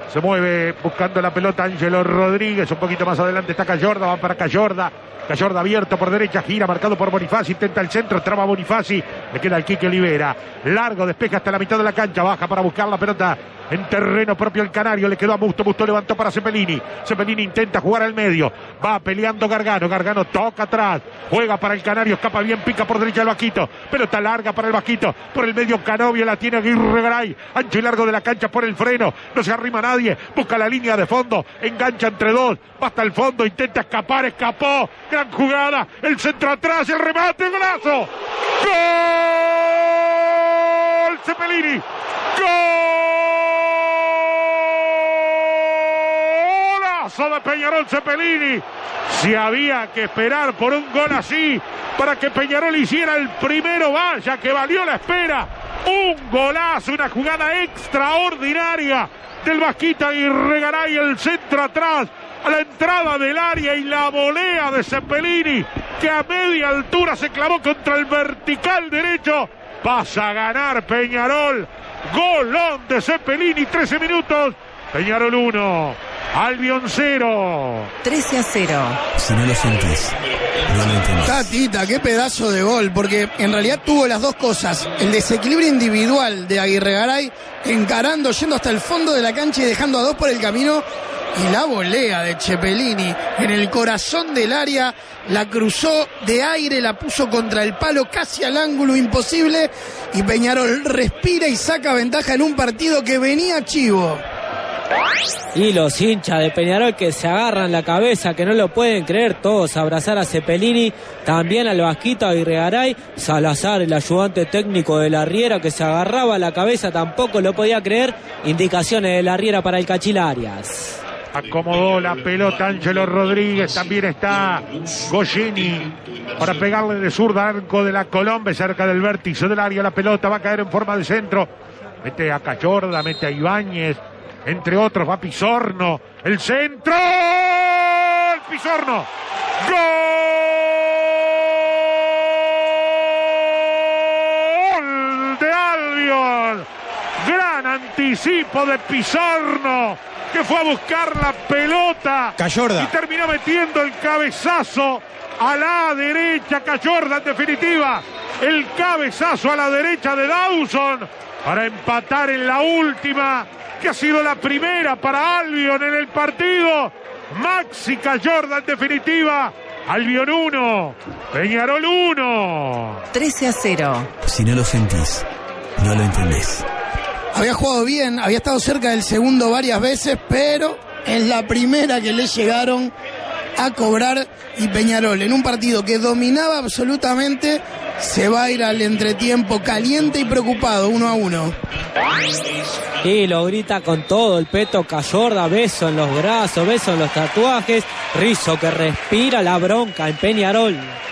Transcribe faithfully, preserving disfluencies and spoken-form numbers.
Se mueve buscando la pelota Ángelo Rodríguez. Un poquito más adelante está Cayorda. Va para Cayorda. Cayorda abierto por derecha. Gira marcado por Bonifaci. Intenta el centro. Traba Bonifaci. Le queda el Quique Olivera. Largo. Despeja hasta la mitad de la cancha. Baja para buscar la pelota en terreno propio el Canario. Le quedó a Musto. Musto levantó para Cepelini. Cepelini intenta jugar al medio. Va peleando Gargano. Gargano toca atrás. Juega para el Canario. Escapa bien. Pica por derecha el Vasquito. Pelota larga para el Vasquito. Por el medio Canovio. La tiene Aguirre Garay. Ancho y largo de la cancha por el freno. No se arrima nadie. Busca la línea de fondo. Engancha entre dos. Va hasta el fondo. Intenta escapar. Escapó. Gran jugada. El centro atrás. El remate. Golazo. ¡Gol! Cepelini. ¡Golazo de Peñarol Cepelini! Si había que esperar por un gol así para que Peñarol hiciera el primero, vaya que valió la espera. Un golazo, una jugada extraordinaria del Vasquito Aguirre Garay, el centro atrás, a la entrada del área y la volea de Cepelini, que a media altura se clavó contra el vertical derecho. Pasa a ganar Peñarol. Golón de Cepelini, trece minutos. Peñarol uno, Albion cero. trece a cero. Si no lo sentís, no lo entendés. Tatita, qué pedazo de gol, porque en realidad tuvo las dos cosas. El desequilibrio individual de Aguirre Garay, encarando, yendo hasta el fondo de la cancha y dejando a dos por el camino. Y la volea de Cepelini en el corazón del área, la cruzó de aire, la puso contra el palo, casi al ángulo imposible. Y Peñarol respira y saca ventaja en un partido que venía chivo. Y los hinchas de Peñarol que se agarran la cabeza, que no lo pueden creer, todos a abrazar a Cepelini, también al Vasquito Aguirre Garay. Salazar, el ayudante técnico de la Riera, que se agarraba la cabeza, tampoco lo podía creer. Indicaciones de la Riera para el Cachil Arias. Acomodó la pelota Ángelo Rodríguez. También está Goyeni para pegarle de zurda arco de la Colombe, cerca del vértice del área. La pelota va a caer en forma de centro. Mete a Cayorda, mete a Ibáñez, entre otros va Pizorno. El centro. ¡El Pizorno! ¡Gol de Albion! Gran anticipo de Pizorno, que fue a buscar la pelota. Cayorda. Y terminó metiendo el cabezazo a la derecha. Cayorda, en definitiva. El cabezazo a la derecha de Dawson para empatar en la última, que ha sido la primera para Albion en el partido. Maxi Cayorda, en definitiva. Albion uno, Peñarol uno. trece a cero. Si no lo sentís, no lo entendés. Había jugado bien, había estado cerca del segundo varias veces, pero es la primera que le llegaron a cobrar. Y Peñarol, en un partido que dominaba absolutamente, se va a ir al entretiempo caliente y preocupado, uno a uno. Y lo grita con todo el peto Cayorda, beso en los brazos, beso en los tatuajes, Rizzo que respira la bronca en Peñarol.